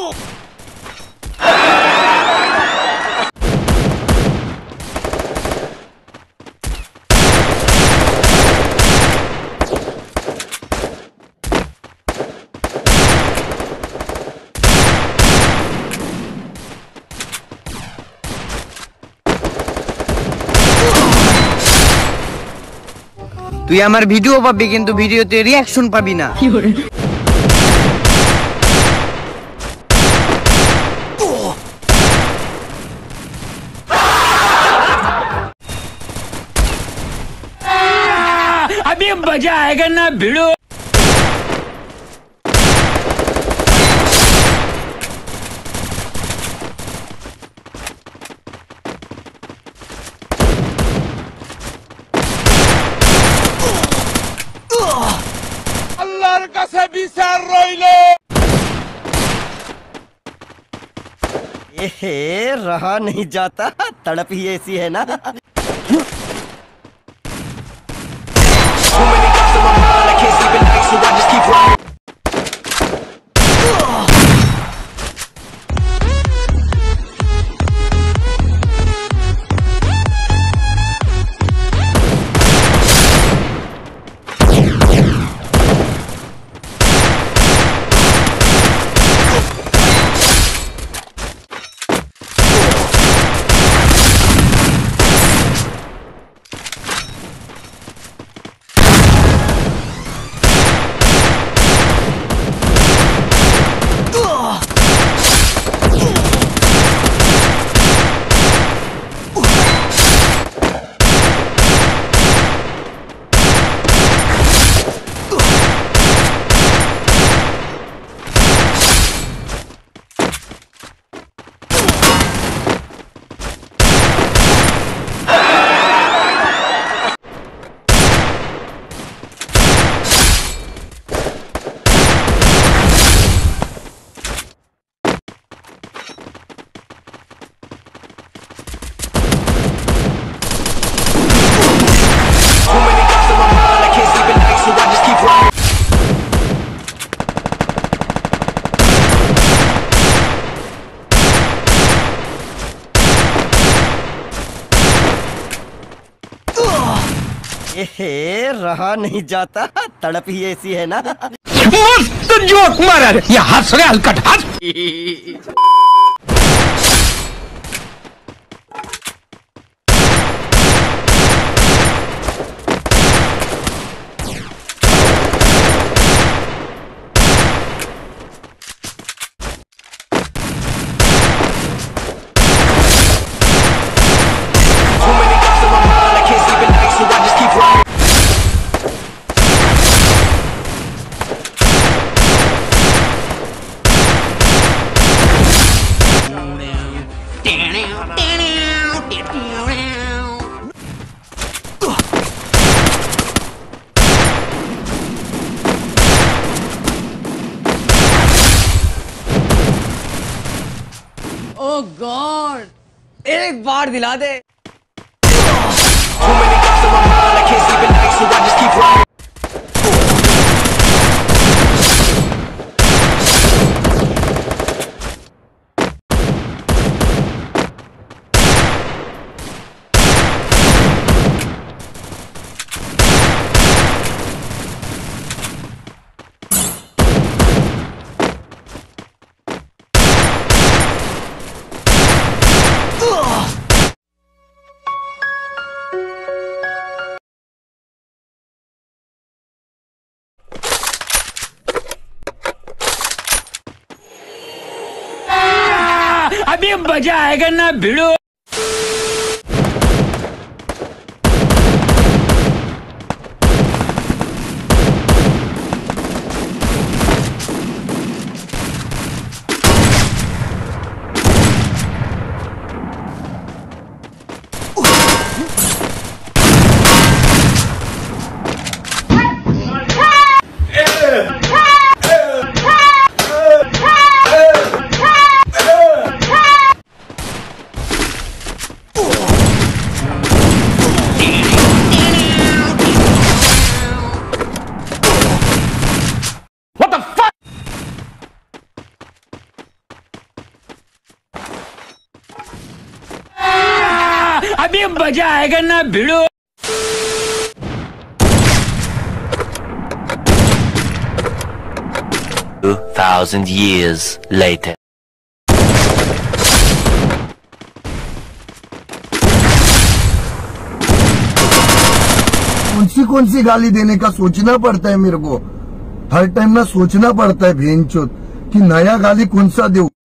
তুই আমার ভিডিও পাবি কিন্তু ভিডিওতে রিঅ্যাকশন পাবি না। अभी मजा आएगा ना भिड़ो। अल्लाहर काছে বিচার রইলো। एहे रहा नहीं जाता, तड़प ही ऐसी है ना। एहे रहा नहीं जाता, तड़प ही ऐसी है ना। मस्त जोक मारा रे, ये हंस रे हलकट हंस। ओह गॉड, एक बार दिला दे। अभी मजा आएगा ना भिड़ो। अभी मजा आएगा ना भिड़ो। 2,000 years later. कौन सी गाली देने का सोचना पड़ता है मेरे को। हर टाइम ना सोचना पड़ता है भेंचोद कि नया गाली कौन सा दूं।